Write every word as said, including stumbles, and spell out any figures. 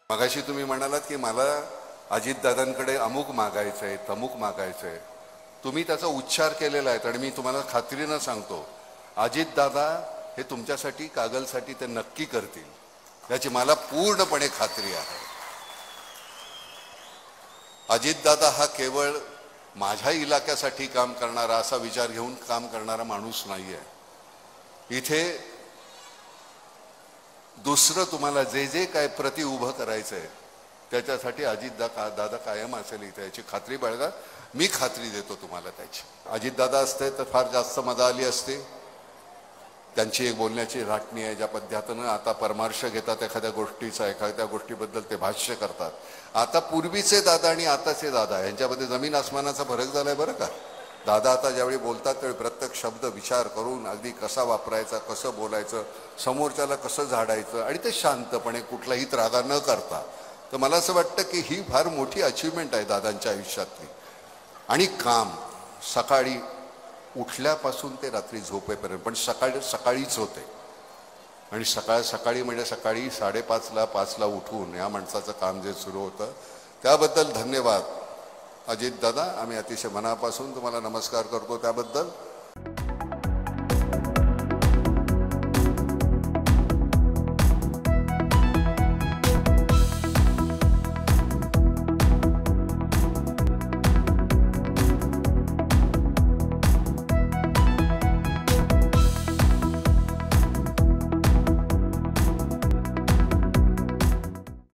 मगाशी तुम्ही म्हणालात की मला अजितदादांकडे अमुक मागायचं आहे, तमुक मागायचं आहे. तुम्ही त्याचा उच्चार केलेला आहे आणि मी तुम्हाला खात्रीनं सांगतो, अजितदादा हे तुमच्यासाठी कागलसाठी ते नक्की करतील, याची मला पूर्णपणे खात्री आहे. अजितदादा हा केवळ माझ्या इलाक्यासाठी काम करणारा, असा विचार घेऊन काम करणारा माणूस नाही आहे. इथे दुसरं तुम्हाला जे जे काय प्रति उभं करायचं आहे त्याच्यासाठी अजितदादा दादा कायम असेल इथे, याची खात्री बाळगा. मी खात्री देतो तुम्हाला त्याची. अजितदादा असते तर फार जास्त मजा आली असते. त्यांची एक बोलण्याची राटणी आहे, ज्या पद्धतीनं आता परामर्श घेतात एखाद्या गोष्टीचा, एखाद्या गोष्टीबद्दल ते भाष्य करतात. आता पूर्वीचे दादा आणि आताचे दादा यांच्यामध्ये जमीन आसमानाचा फरक झालाय बरं का. दादा आता ज्यावेळी बोलतात त्यावेळी प्रत्येक शब्द विचार करून अगदी कसा वापरायचा, कसं बोलायचं, समोरच्याला कसं झाडायचं, आणि ते शांतपणे कुठलाही त्रागा न करता. तर मला असं वाटतं की ही फार मोठी अचीवमेंट आहे दादांच्या आयुष्यातली. आणि काम सकाळी उठल्यापासून ते रात्री झोपेपर्यंत, पण सकाळी सकाळीच होते. आणि सकाळ सकाळी म्हणजे सकाळी साडेपाचला पाचला उठून या माणसाचं काम जे सुरू होतं त्याबद्दल धन्यवाद अजितदादा. आम्ही अतिशय मनापासून तुम्हाला नमस्कार करतो त्याबद्दल.